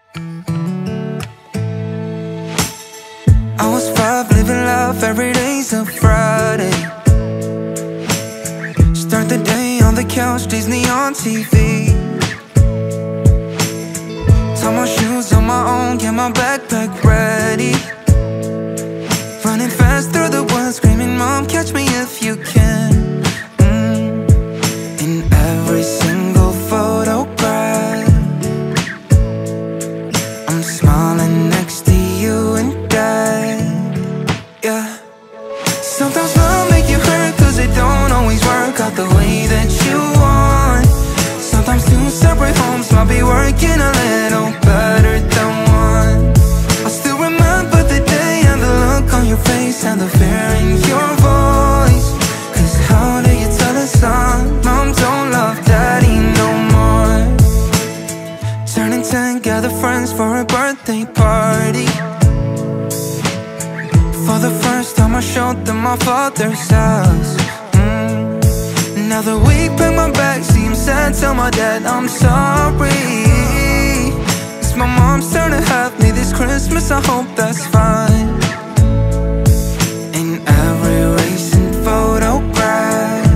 I was 5, living life every day's a Friday. Start the day on the couch, Disney on TV. Tie my shoes on my own, get my backpack ready. Running fast through the woods, screaming, Mom, catch me if you can. In every single photograph, I'm smiling next to you and Dad. Yeah. Sometimes love make you hurt, cause it don't always work out the way that you want. Sometimes two separate homes might be working a little better than one. I still remember the day and the look on your face and the fear in your voice. Cause how do you tell a son, Mom don't love Daddy no more? Turning 10, gather friends for a birthday party. For the first time I showed them my father's house. Now that we pack my bags, see him sad, tell my dad I'm sorry. It's my mom's turn to have me this Christmas, I hope that's fine. In every recent photograph,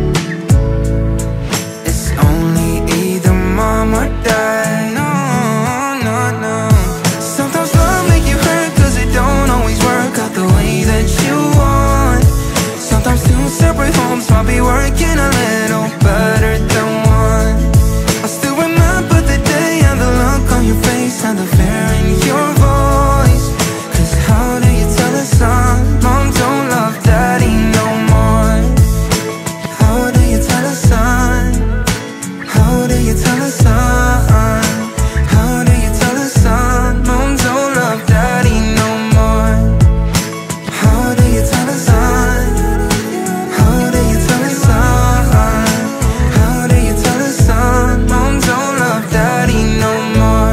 it's only either Mom or Dad. No, no, no. Sometimes love make you hurt, cause it don't always work out the way that you want. Sometimes two separate homes might be working a little better than one. I still remember the day and the look on your face and the fear in your voice. Cause how do you tell a son, Mom don't love Daddy no more? How do you tell a son? How do you tell a son? How do you tell a son, Mom don't love Daddy no more? How do you tell a son? How do you tell a son? How do you tell a son, Mom don't love Daddy no more?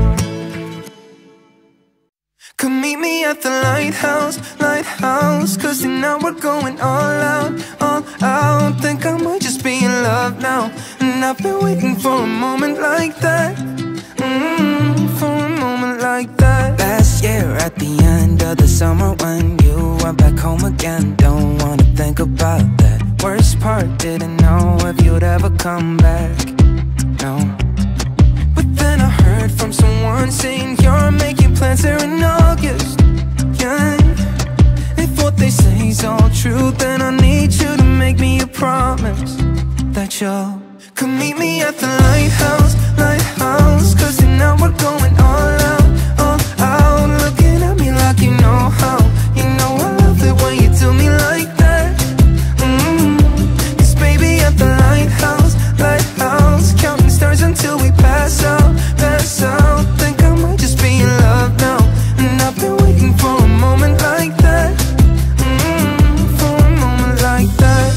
Come meet me at the lighthouse, lighthouse. Cause tonight we're going all out, all out. Think I might just be in love now. And I've been waiting for a moment like that. For a moment like that. Last year at the end of the summer when you went back home again. Don't wanna think about that. Worst part, didn't know if you'd ever come back. No. But then I heard from someone saying you're making plans here in August. Yeah. If what they say is all true, then I need you to make me a promise that you'll come meet me at the lighthouse, lighthouse. Cause tonight we're going all out, all out. Looking at me like you know how. You know I love it when you do me like that. Cause baby at the lighthouse, lighthouse. Counting stars until we pass out, pass out. Think I might just be in love now. And I've been waiting for a moment like that. For a moment like that.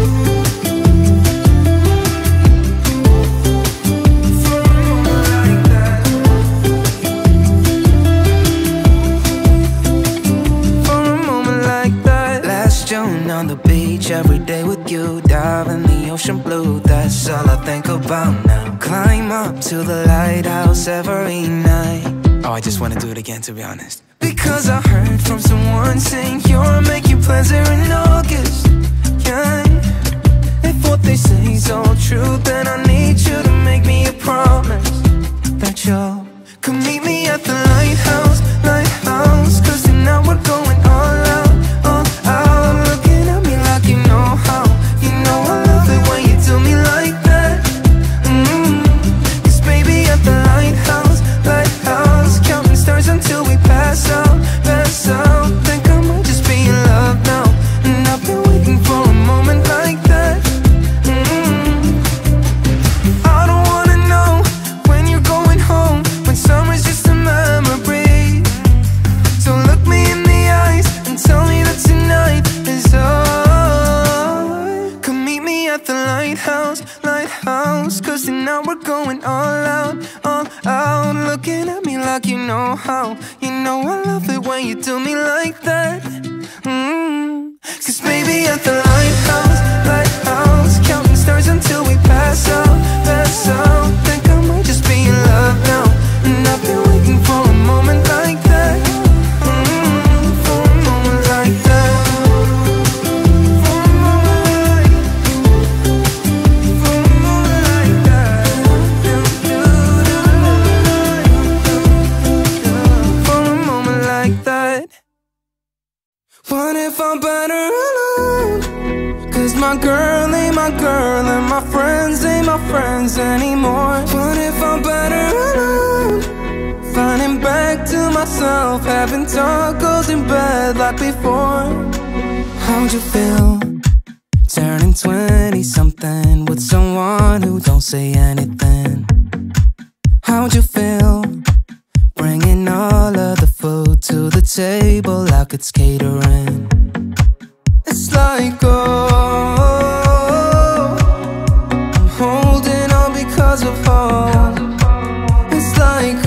On the beach every day with you, dive in the ocean blue. That's all I think about now. Climb up to the lighthouse every night. Oh, I just wanna do it again, to be honest. Because I heard from someone saying you're making plans here in August. Yeah. If what they say is all true, then I need you to make me a promise that you'll come meet me at the lighthouse, lighthouse. Cause tonight we're going all out, all out. Looking at me like you know how. You know I love it when you do me like that. Cause baby at the lighthouse, lighthouse. Counting stars until we pass out, pass out. Think I might just be in love now. And I've been waiting for a moment like that. I don't wanna know when you're going home, when summer's just a memory. So look me in the eyes and tell me that tonight is all. Come meet me at the lighthouse, lighthouse. Cause tonight we're going all out, all out. Looking at me like you know how. You know I love it when you do me like that. Cause baby at the lighthouse, lighthouse. Counting stars until we pass out, pass out. Think I might just be in love now. And I've been What if I'm better alone? 'Cause my girl ain't my girl, and my friends ain't my friends anymore. What if I'm better alone? Finding back to myself, having talks in bed like before. How'd you feel turning 20-something with someone who don't say anything? How'd you feel bringing all of the food to the table like it's catering? It's like, oh, I'm holding on because of hope. It's like,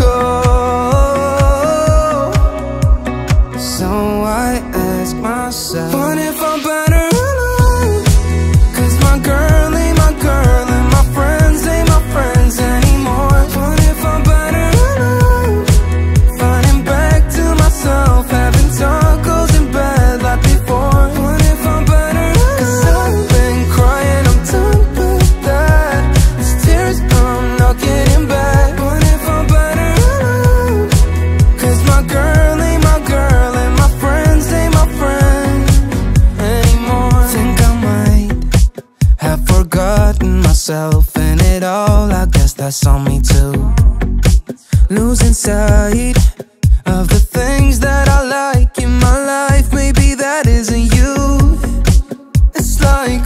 oh, so I ask myself, what if I'm better alone? 'Cause my girl ain't my girl, and my friends ain't my friends anymore. What if I'm better alone? Finding back to myself, having talks in bed like before. What if I'm better alone? 'Cause I've been crying, I'm done with that. These tears, I'm not getting back. What if I'm better alone? 'Cause my girl ain't my girl, and my friends ain't my friends anymore. Think I might have forgotten myself in it all. I guess that's on me too. Losing sight of the things that I like in my life. Maybe that isn't you. It's like,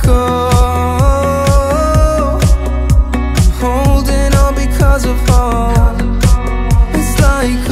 oh, I'm holding on because of hope. It's like,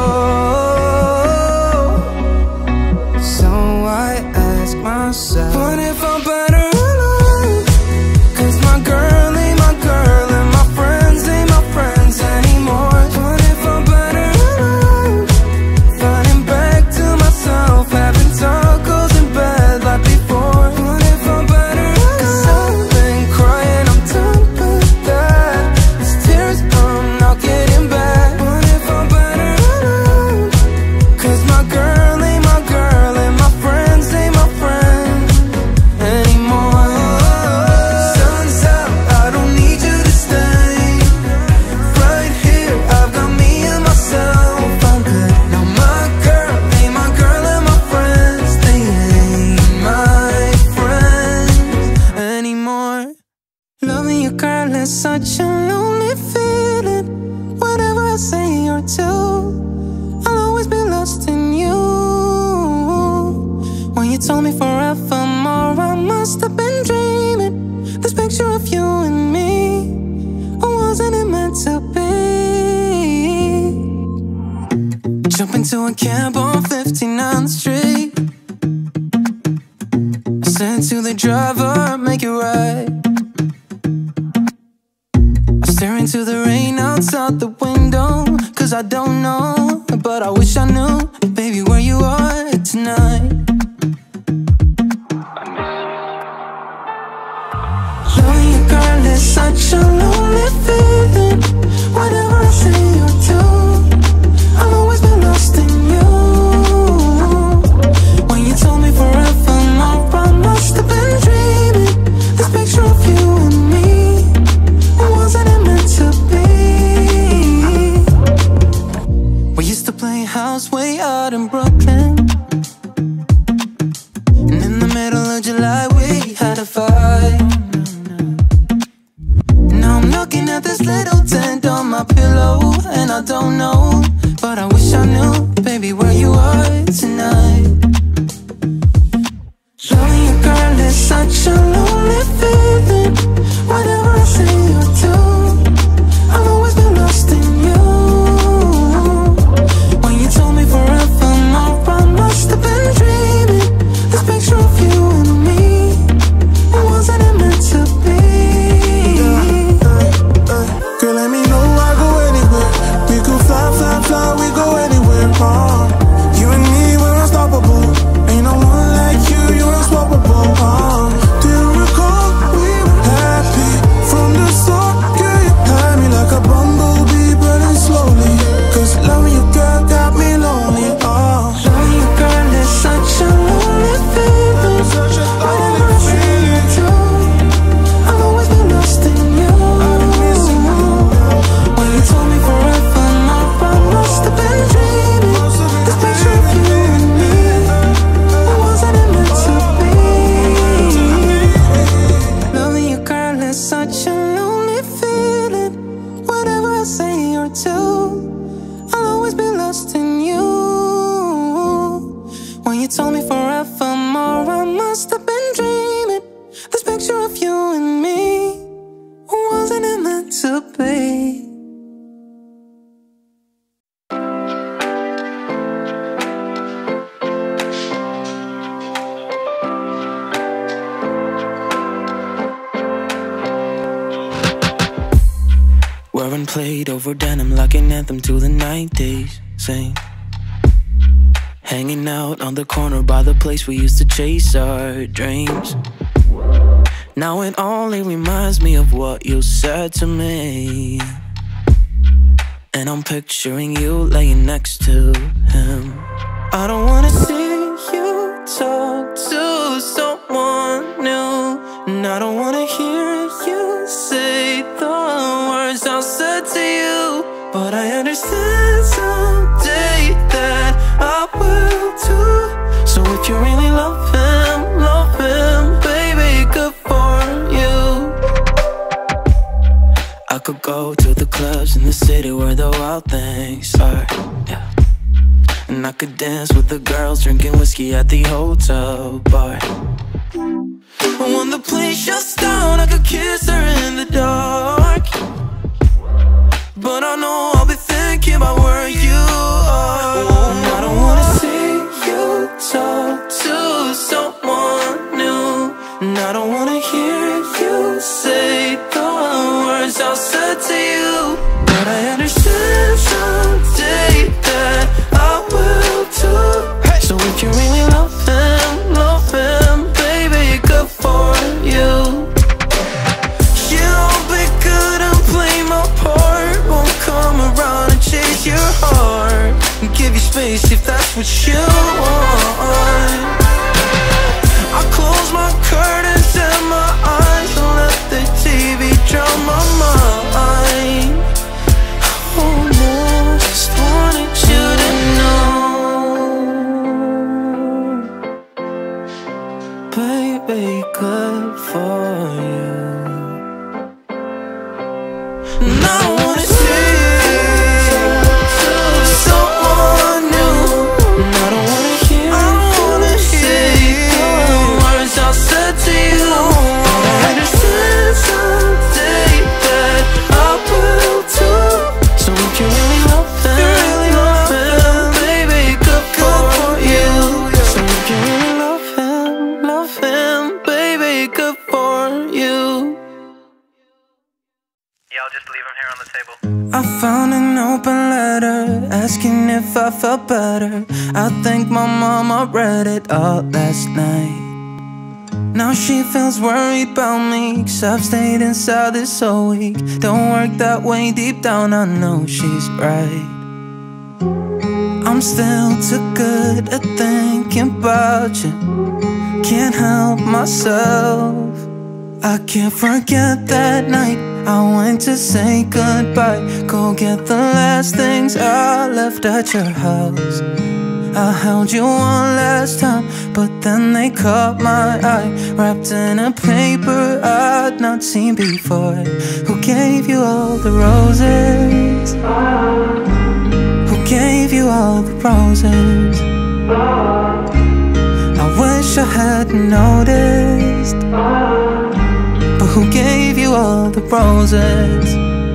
oh, so I ask myself, what if I'm better alone? 'Cause my girl ain't my girl, and my friends ain't my friends anymore. What if I'm better alone? Finding back to myself, having talks in bed like before. What if I'm better alone? 'Cause I've been crying, I'm done with that. These tears, I'm not getting back. What if I'm better alone? 'Cause my girl ain't my girl, and my friends ain't my friends anymore. Sun's out, I don't need you to stay. Right here, I've got me and myself. I'm good. Now my girl ain't my girl, and my friends, they ain't my friends anymore. Loving you, girl, is such a lonely feeling. Whatever I say or do, I'll always be lost in you. When you told me forevermore, I must have been dreaming. This picture of you and me, or wasn't it meant to be? Jump into a cab on 59th Street. I said to the driver, make it right. I stare into the rain outside the window, 'cause I don't know, but I wish I knew, baby, where you are tonight. Loving you, girl, is such a lonely feeling. Whatever I say or do, I'll always be lost in you. When you told me forevermore, I must have been dreaming. This picture of you and me, wasn't it meant to be? We used to play house way out in Brooklyn, and in the middle of July we had a fight. Now I'm looking at this little tent on my pillow, and I don't know, but I wish I knew, baby, where you are tonight. Loving you, girl, is such a lonely feeling. Whatever I say or do, I'll always be lost in you. When you told me forevermore, I must have been dreaming. This picture of you and me, wasn't it meant to be? Girl, let me know, I go anywhere. We could fly, fly, fly, we go anywhere. You and me, we're unstoppable. Ain't no one like you, you're unstoppable. Do you recall we were happy from the start? Girl, you had me like a bumblebee, burning slowly. 'Cause loving you, girl, got me lonely. Loving you, girl, is such a lonely feeling. Whatever I say or do, I'll always be lost in you. When you told me forevermore, I must have been dreaming. you told me forevermore, I must have been dreaming. This picture of you and me, wasn't it meant to be? Wearing plaid over denim like an anthem to the 90s. Sing. Hanging out on the corner by the place we used to chase our dreams. Now it only reminds me of what you said to me. And I'm picturing you laying next to him. I don't wanna see you talk to someone new, and I don't wanna hear you say the words I said to you. But I understand someday that I will too. So if you really love him, baby, good for you. I could go to the clubs in the city where the wild things are, yeah. And I could dance with the girls drinking whiskey at the hotel bar. And when the plane shuts down, I could kiss her in the dark. But I know I'll be thinking about where you are. I don't wanna see you talk to someone new, and I don't wanna hear you say the words I said to you. But I understand someday that I will too. So if you really love him, baby, good for you. You'll be good and play my part, won't come around and chase your heart, and give you space if that's what you want. I close my curtains and my eyes and let the TV drown my mind. Oh no, just wanted you to know, baby, good for you. And I don't wanna see someone new, and I don't wanna hear the words I said to you. But I understand someday that I will too. So if you really love him, baby, good for you. So if you really love him, baby, good for you. Yeah, I'll just leave him here on the table. I found an open letter asking if I felt better. I think my mama read it all last night. Now she feels worried about me, 'cause I've stayed inside this whole week. Don't work that way, deep down I know she's right. I'm still too good at thinking about you, can't help myself. I can't forget that night I went to say goodbye, go get the last things I left at your house. I held you one last time, but then they caught my eye, wrapped in a paper I'd not seen before. Who gave you all the roses? Who gave you all the roses? I wish I hadn't noticed, but who gave you all the roses?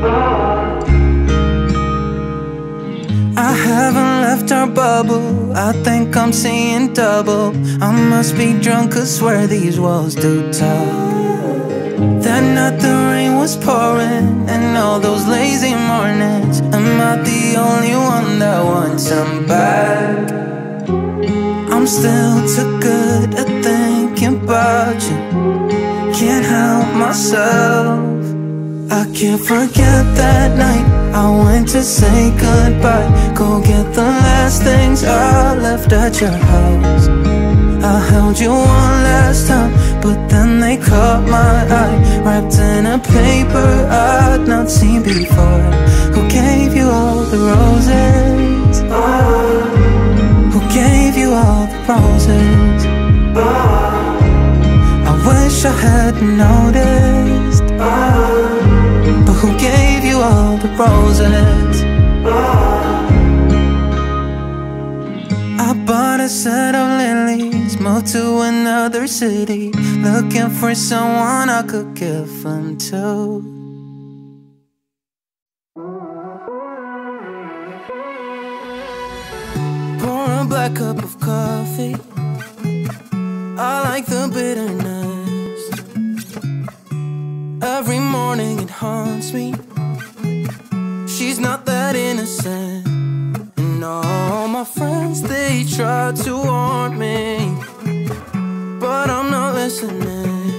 I haven't left our bubble, I think I'm seeing double. I must be drunk, I swear these walls do talk. That night the rain was pouring, and all those lazy mornings, am I the only one that wants them back? I'm still too good at thinking about you, can't help myself. I can't forget that night I went to say goodbye, go get the last things I left at your house. I held you one last time, but then they caught my eye, wrapped in a paper I'd not seen before. Who gave you all the roses? Who gave you all the roses? I wish I hadn't noticed, but who gave you all the roses? I bought a set of lilies, moved to another city, looking for someone I could give them to. Pour a black cup of coffee, I like the bitterness. Every morning it haunts me. She's not that innocent. And all my friends, they try to warn me, but I'm not listening.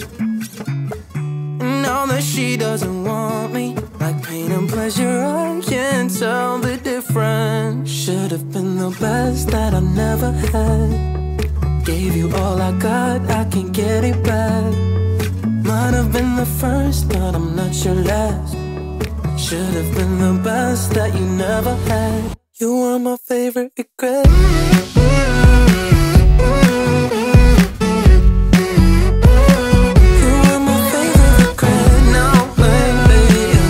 And now that she doesn't want me, like pain and pleasure, I can't tell the difference. Should have been the best that I never had. Gave you all I got, I can't get it back. Might have been the first, but I'm not your last. Should have been the best that you never had. You are my favorite regret. You are my favorite regret now, baby.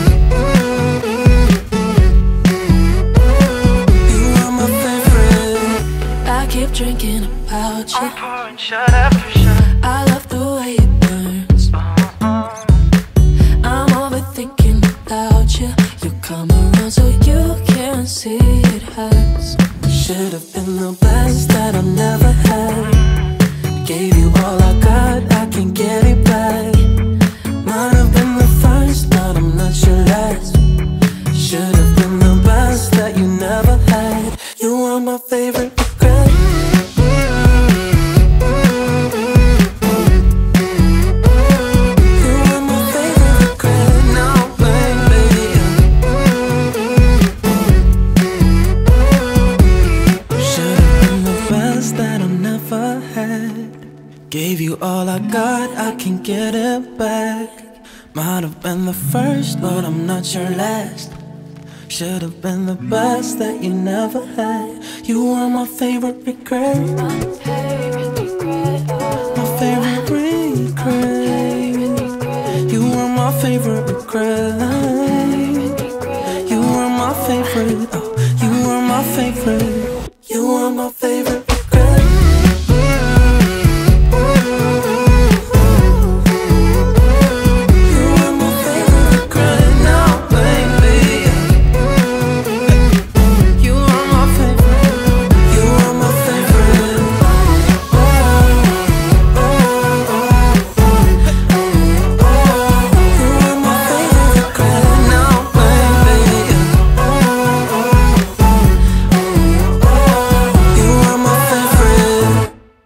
You are my favorite. I keep drinking about you. I'm pouring shot after shot. I love the way it burns. I'm overthinking about you. You come around so you can't see it hurts. Should have been the best that I never had. Gave you all I got, I can't get it back. Might have been the first, but I'm not your last. Should have been the best that you never had. You are my favorite regret. You are my favorite regret now, baby. Should have been the best that I never had. Gave you all I got, I can't get it back. Might have been the first, but I'm not your last. Should have been the best that you never had. You are my favorite regret. My favorite regret. You are my favorite regret. You are my favorite. Oh, you are my favorite. You are my favorite regret. You are my favorite regret now, baby. You are my favorite. You are my favorite. You are my favorite regret now, baby. You are my favorite.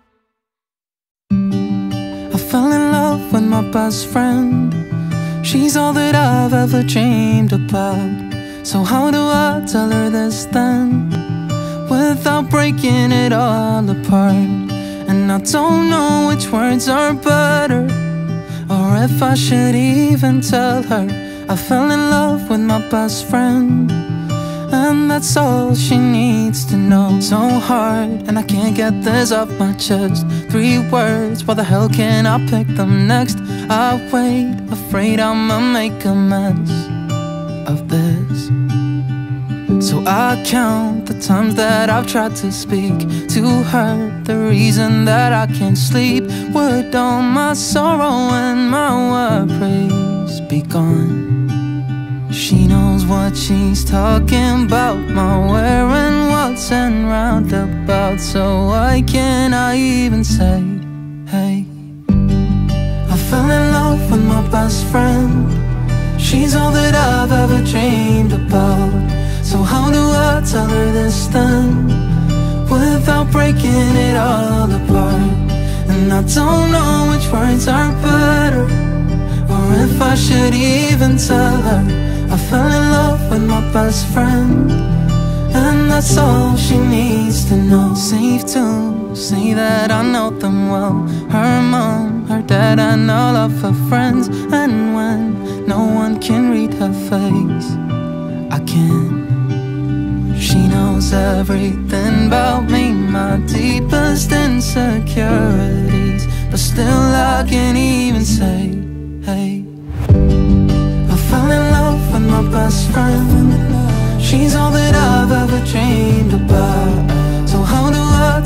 I fell in love with my best friend. She's all that I've ever dreamed about. So how do I tell her this then, without breaking it all apart? And I don't know which words are better, or if I should even tell her I fell in love with my best friend. And that's all she needs to know. So hard, and I can't get this off my chest. 3 words, why the hell can't I pick them next? I wait, afraid I'ma make a mess of this. So I count the times that I've tried to speak to her, the reason that I can't sleep. Would all my sorrow and my worries be gone? She knows what she's talking about, my where and what's and roundabout. So why can't I even say, hey? I fell in love with my best friend. She's all that I've ever dreamed about. So how do I tell her this then, without breaking it all apart? And I don't know which words are better, or if I should even tell her I fell in love with my best friend. And that's all she needs to know. Safe to say that I know them well, her mom, her dad, and all of her friends. And when no one can read her face, I can. She knows everything about me, my deepest insecurities, but still I can't even say, hey. I fell in love with my best friend. She's all that I've ever dreamed about. So how do I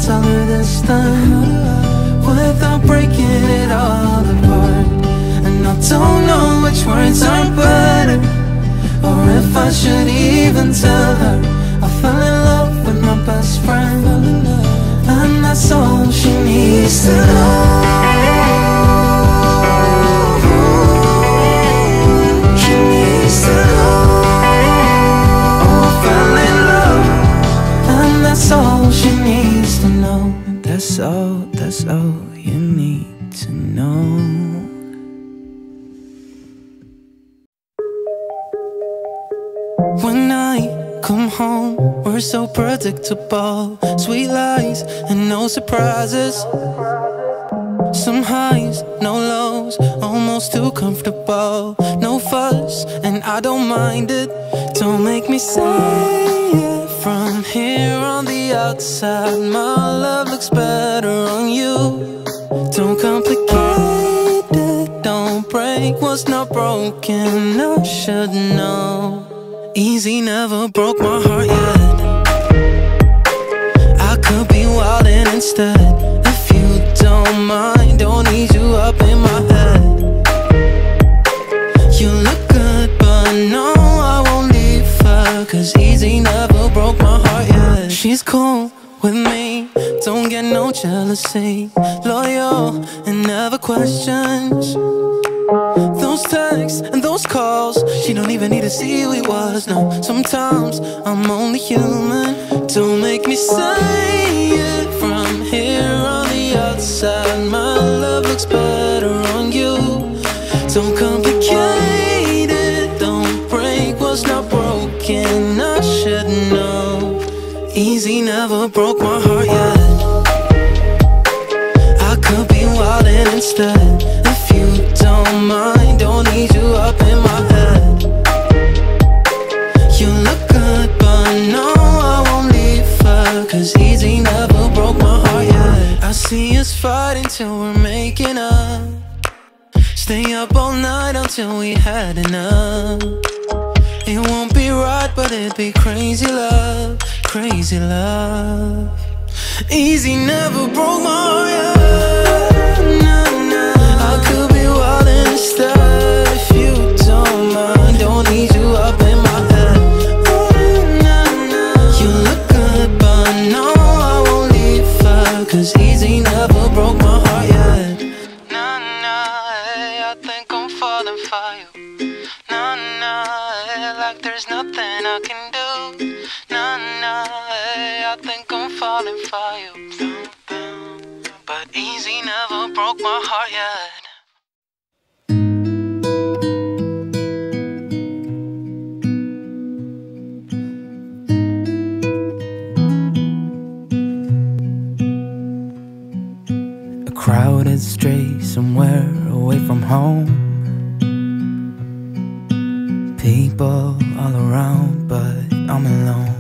tell her this time without breaking it all apart. And I don't know which words are better, or if I should even tell her I fell in love with my best friend, and that's all she needs to know. She needs to know. Oh, I fell in love, and that's all she needs to know. That's all you need to know. When I come home, we're so predictable. Sweet lies and no surprises. Some highs, no lows, almost too comfortable. No fuss, and I don't mind it. Don't make me say it. From here on the outside, my love looks better on you. Don't complicate it, don't break what's not broken. I should know. Easy never broke my heart yet. I could be wildin' instead. If you don't mind, don't need you up in my head. You look good, but no, I won't leave her, 'cause easy never broke my heart yet. She's cool with me, don't get no jealousy. Loyal and never questions those texts and those calls. She don't even need to see who he was, no. Sometimes I'm only human. Don't make me say it. From here on the outside, my love looks better on you. Don't complicate it, don't break what's not broken. I should know. Easy never broke my heart yet. I could be wildin' instead. If you don't mind, don't need you up in my head. You look good, but no, I won't leave her, 'cause easy never broke my heart yet. I see us fighting till we're making up. Stay up all night until we had enough. It won't be right, but it'd be crazy love, crazy love. Easy never broke my heart yet. Nah, nah. I could be wild instead. If you don't mind, don't need you up in my head. Nah, nah. You look good, but no, I won't leave her, 'cause easy never broke my heart yet. Nah, nah, hey, I think I'm falling for you. Nah, nah, hey, like there's nothing I can do. Nah, nah, hey, I think I'm falling for you. But easy never broke my heart yet. A crowded street somewhere away from home. People all around, but I'm alone.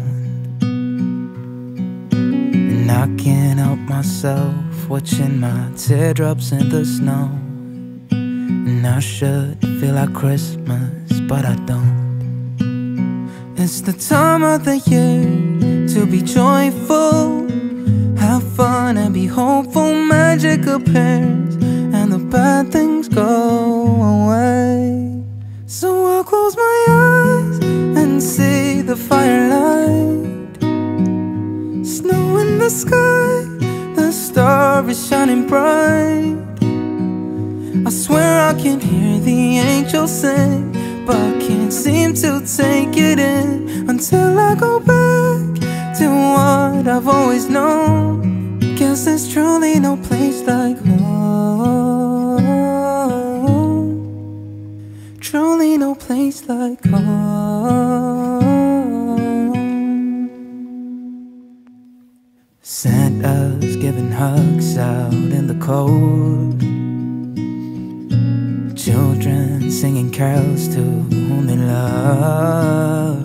And I can't help myself, watching my teardrops in the snow. And I should feel like Christmas, but I don't. It's the time of the year to be joyful, have fun and be hopeful. Magic appears and the bad things go away. So I'll close my eyes and see the firelight. Snow in the sky, the star is shining bright. I swear I can hear the angels sing, but I can't seem to take it in until I go back to what I've always known. Guess there's truly no place like home. Truly no place like home. Santa's giving hugs out in the cold. Children singing carols to whom they love.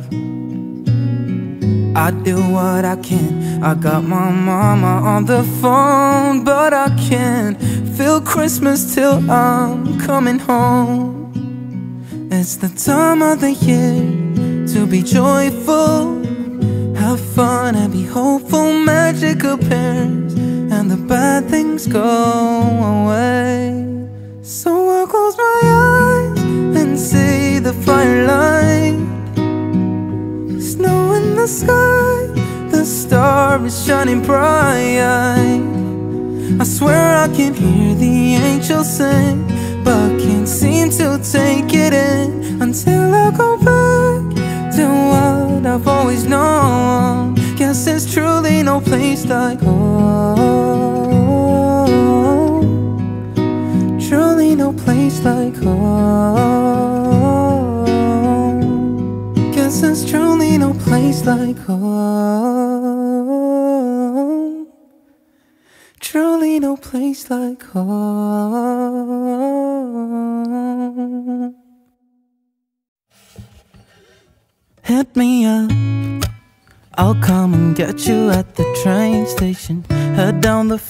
I do what I can. I got my mama on the phone, but I can't feel Christmas till I'm coming home. It's the time of the year to be joyful, have fun and be hopeful, magic appears and the bad things go away. So I'll close my eyes and see the firelight, snow in the sky, the star is shining bright. I swear I can hear the angels sing, but can't seem to take it in until I go back to what I've always known. Guess there's truly no place like home. Truly no place like home. Guess there's truly no place like home. Truly no place like home. Hit me up, I'll come and get you at the train station. Head down the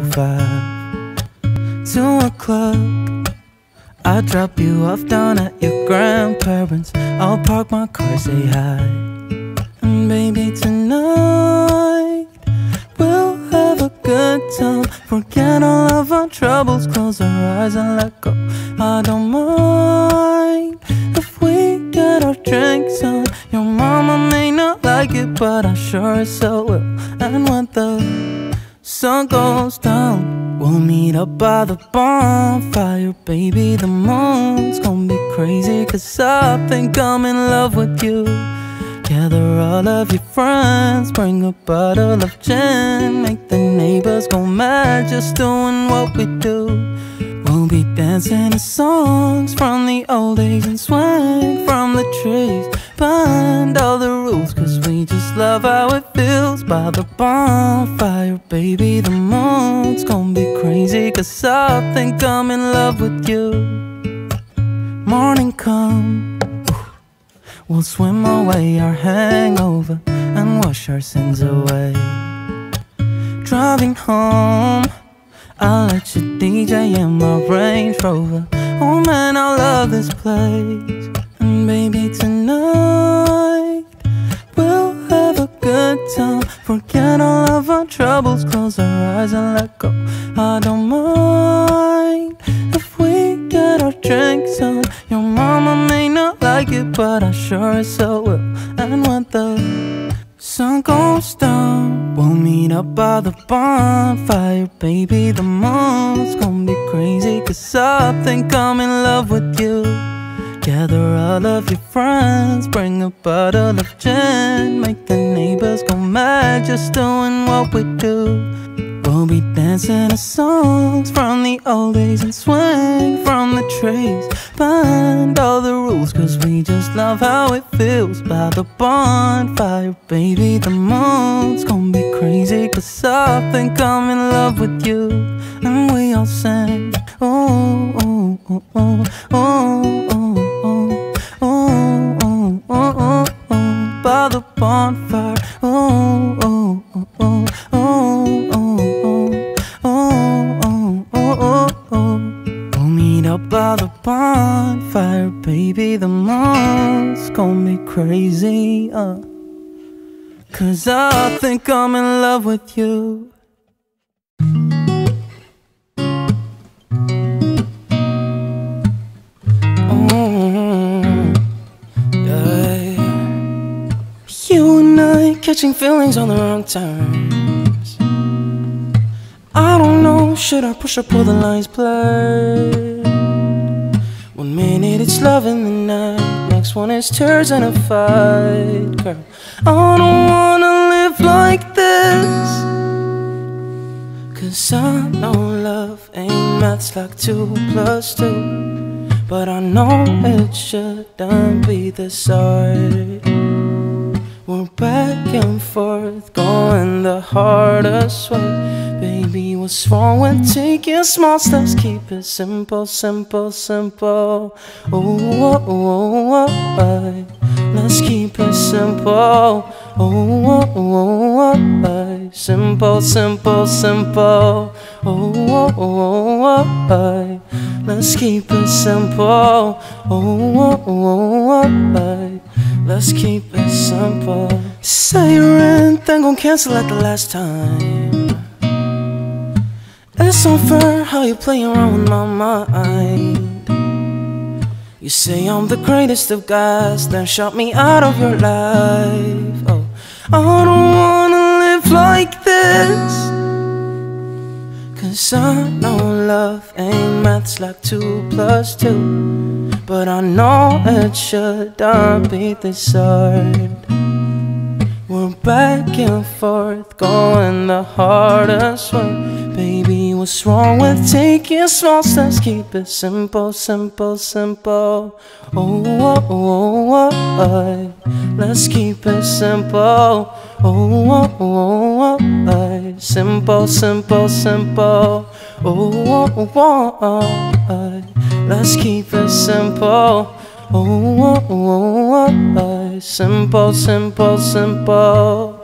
405 to a club. I'll drop you off down at your grandparents'. I'll park my car, say hi. And baby, tonight we'll have a good time. Forget all of our troubles, close our eyes and let go. I don't mind if we get our drinks on. Your mama may not like it, but I sure as so will. And when the sun goes down, we'll meet up by the bonfire. Baby, the moon's gonna be crazy, 'cause I think I'm in love with you. Gather all of your friends, bring a bottle of gin, make the neighbors go mad just doing what we do. We'll be dancing to songs from the old days and swing from the trees. Bend all the rules, 'cause we just love how it feels by the bonfire. Baby, the moon's gonna be crazy, 'cause I think I'm in love with you. Morning come, we'll swim away our hangover and wash our sins away. Driving home, I'll let you DJ in my Range Rover. Oh man, I love this place. And baby, tonight we'll have a good time. Forget all of our troubles, close our eyes and let go. I don't mind if we get our drinks on. Your mama may not like it, but I sure as so will. And when the sun goes down, we'll meet up by the bonfire. Baby, the moon's gonna be crazy, 'cause I think I'm in love with you. Gather all of your friends, bring a bottle of gin, make the neighbors go mad just doing what we do. We'll be dancing to songs from the old days and swing from the trees. Bend all the rules, 'cause we just love how it feels by the bonfire. Baby, the moon's gonna be crazy, 'cause I think I'm in love with you. And we all sing, oh, oh, oh, oh, oh, oh, oh, oh, oh, oh, oh, oh, by the bonfire. Oh, oh, oh, oh, oh, oh, oh, oh, oh, oh. We'll meet up by the bonfire. Baby, the moon's gonna be crazy, 'cause I think I'm in love with you. You and I catching feelings on the wrong terms. I don't know, should I push or pull the lines blurred? 1 minute it's love in the night, next one is tears and a fight. Girl, I don't wanna live like this, 'cause I know love ain't maths like 2 + 2. But I know it shouldn't be this hard. We're back and forth, going the hardest way. Baby, what's wrong with taking small steps? Keep it simple, simple, simple. Oh, oh, oh, oh, oh. Let's keep it simple. Oh, oh, oh, oh, oh. Simple, simple, simple. Oh, oh, oh, oh, oh. Let's keep it simple. Oh, oh, oh, oh, oh. let's keep it simple. Say your rent, then gon' cancel at the last time. It's unfair how you play around with my mind. You say I'm the greatest of guys, then shut me out of your life. Oh, I don't wanna live like this, 'cause I know love ain't maths like 2 + 2. But I know it shouldn't be this hard. We're back and forth, going the hardest way. Baby, what's wrong with taking small steps? Keep it simple, simple, simple. Oh, oh, oh, oh, oh. Let's keep it simple. Oh, oh, oh, oh, oh. Simple, simple, simple. Oh, oh, oh, oh, oh. Let's keep it simple. Oh, oh, oh, oh, oh. Simple, simple, simple.